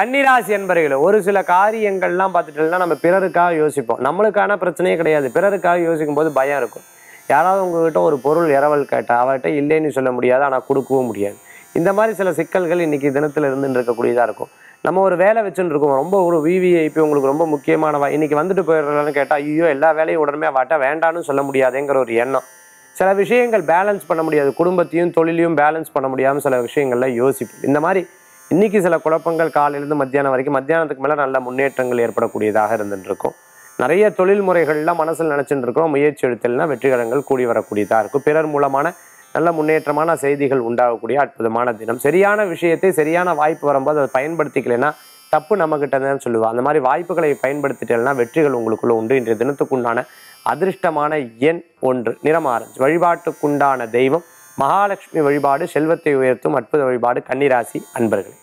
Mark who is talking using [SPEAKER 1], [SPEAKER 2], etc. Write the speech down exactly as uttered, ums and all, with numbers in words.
[SPEAKER 1] கன்னிராசி என்பர்களே, ஒரு சில காரியங்கள்லாம் பார்த்துட்டோம்னா நம்ம பிறருக்காக யோசிப்போம். நம்மளுக்கான பிரச்சனையே கிடையாது, பிறருக்காக யோசிக்கும் போது பயம் இருக்கும். யாராவது உங்ககிட்ட ஒரு பொருள் இரவல் கேட்டால் அவர்கிட்ட இல்லைன்னு சொல்ல முடியாது, ஆனால் கொடுக்கவும் முடியாது. இந்த மாதிரி சில சிக்கல்கள் இன்னைக்கு தினத்தில் இருந்துட்டு இருக்கக்கூடியதாக இருக்கும். நம்ம ஒரு வேலை வச்சுட்டு இருக்கோம், ரொம்ப ஒரு விவிஐபி உங்களுக்கு ரொம்ப முக்கியமானவா இன்னைக்கு வந்துட்டு போயிடுறான்னு கேட்டால் ஐயோ எல்லா வேலையும் உடனே வாட்ட வேண்டான்னு சொல்ல முடியாதுங்கிற ஒரு எண்ணம். சில விஷயங்கள் பேலன்ஸ் பண்ண முடியாது, குடும்பத்தையும் தொழிலையும் பேலன்ஸ் பண்ண முடியாமல் சில விஷயங்கள்ல யோசிப்போம். இந்த மாதிரி இன்னைக்கு சில குழப்பங்கள் காலையிலேருந்து மத்தியானம் வரைக்கும், மத்தியானத்துக்கு மேலே நல்ல முன்னேற்றங்கள் ஏற்படக்கூடியதாக இருந்துட்டு இருக்கும். நிறைய தொழில் முறைகள்லாம் மனசில் நினச்சிட்டு இருக்கிறோம், முயற்சி எடுத்தல்னா வெற்றிகரங்கள் கூடி வரக்கூடியதாக இருக்கும். பிறர் மூலமான நல்ல முன்னேற்றமான செய்திகள் உண்டாகக்கூடிய அற்புதமான தினம். சரியான விஷயத்தை சரியான வாய்ப்பு வரும்போது அதை பயன்படுத்திக்கலைன்னா தப்பு நம்மகிட்ட தான் சொல்லுவாள். அந்த மாதிரி வாய்ப்புகளை பயன்படுத்திட்டேன்னா வெற்றிகள் உங்களுக்குள்ள உண்டு. இன்றைய தினத்துக்குண்டான அதிர்ஷ்டமான எண் ஒன்று, நிறம் ஆரஞ்சு. வழிபாட்டுக்குண்டான தெய்வம் மகாலட்சுமி வழிபாடு, செல்வத்தை உயர்த்தும் அற்புத வழிபாடு. கன்னிராசி அன்பர்களே.